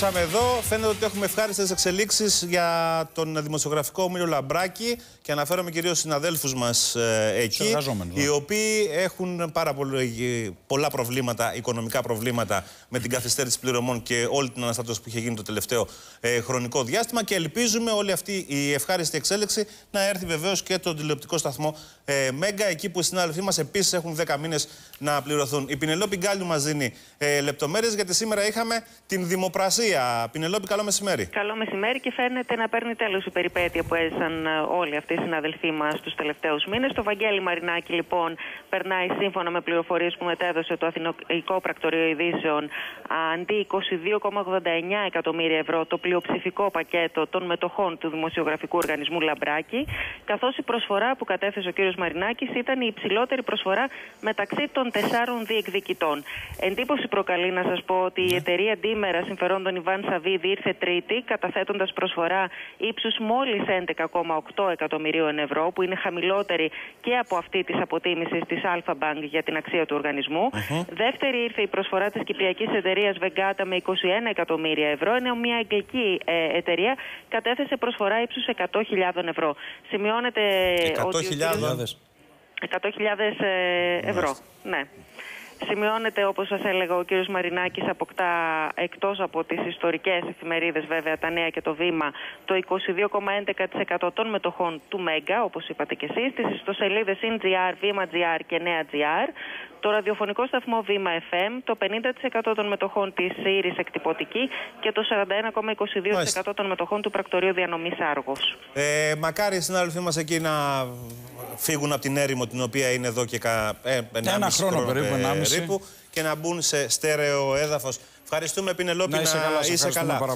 Επιστρέψαμε εδώ. Φαίνεται ότι έχουμε ευχάριστες εξελίξεις για τον δημοσιογραφικό Όμιλο Λαμπράκη και αναφέρομαι κυρίως στους συναδέλφους μας εκεί, οι οποίοι έχουν πάρα πολλά προβλήματα, οικονομικά προβλήματα με την καθυστέρηση πληρωμών και όλη την αναστάτωση που είχε γίνει το τελευταίο χρονικό διάστημα και ελπίζουμε όλη αυτή η ευχάριστη εξέλιξη να έρθει βεβαίως και τον τηλεοπτικό σταθμό Μέγκα, εκεί που οι συνάδελφοί μας επίσης έχουν 10 μήνες να πληρωθούν. Η Πινελόπη Γκάλιου μας δίνει λεπτομέρειες, γιατί σήμερα είχαμε την δημοπρασία. Πινελόπη, καλό μεσημέρι. Καλό μεσημέρι, και φαίνεται να παίρνει τέλος η περιπέτεια που έζησαν όλοι αυτοί οι συναδελφοί μας τους τελευταίους μήνες. Το Βαγγέλη Μαρινάκη, λοιπόν, περνάει σύμφωνα με πληροφορίες που μετέδωσε το Αθηνικό Πρακτορείο Ειδήσεων αντί 22,89 εκατομμύρια ευρώ το πλειοψηφικό πακέτο των μετοχών του δημοσιογραφικού οργανισμού Λαμπράκη, καθώς η προσφορά που κατέθεσε ο κ. Μαρινάκης ήταν η υψηλότερη προσφορά μεταξύ των 4 διεκδικητών. Εντύπωση προκαλεί να σας πω ότι η εταιρεία Ντίμερα Συμφερόντων Ιβάν Σαββίδη ήρθε τρίτη, καταθέτοντας προσφορά ύψους μόλις 11,8 εκατομμυρίων ευρώ, που είναι χαμηλότερη και από αυτή της αποτίμησης της Αλφα Bank για την αξία του οργανισμού. Δεύτερη ήρθε η προσφορά της κυπριακής εταιρείας Βεγκάτα με 21 εκατομμύρια ευρώ, ενώ μια αγγλική εταιρεία κατέθεσε προσφορά ύψους 100.000 ευρώ. Σημειώνεται 100.000 ευρώ. Ναι. Σημειώνεται, όπως σας έλεγα, ο κύριος Μαρινάκης αποκτά, εκτός από τις ιστορικές εφημερίδες βέβαια, τα Νέα και το Βήμα, το 22,11% των μετοχών του Μέγκα, όπως είπατε και εσείς, τις ιστοσελίδες InGR, Βήμα.gr και Νέα.gr, το ραδιοφωνικό σταθμό Βήμα FM, το 50% των μετοχών της Ήρης Εκτυπωτική και το 41,22% των μετοχών του Πρακτορείου Διανομής Άργος. Μακάρι οι συνάδελφοί μας εκεί να φύγουν από την έρημο, την οποία είναι εδώ και ένα χρόνο περίπου, και να μπουν σε στέρεο έδαφος. Ευχαριστούμε, Πινελόπη, να είσαι καλά.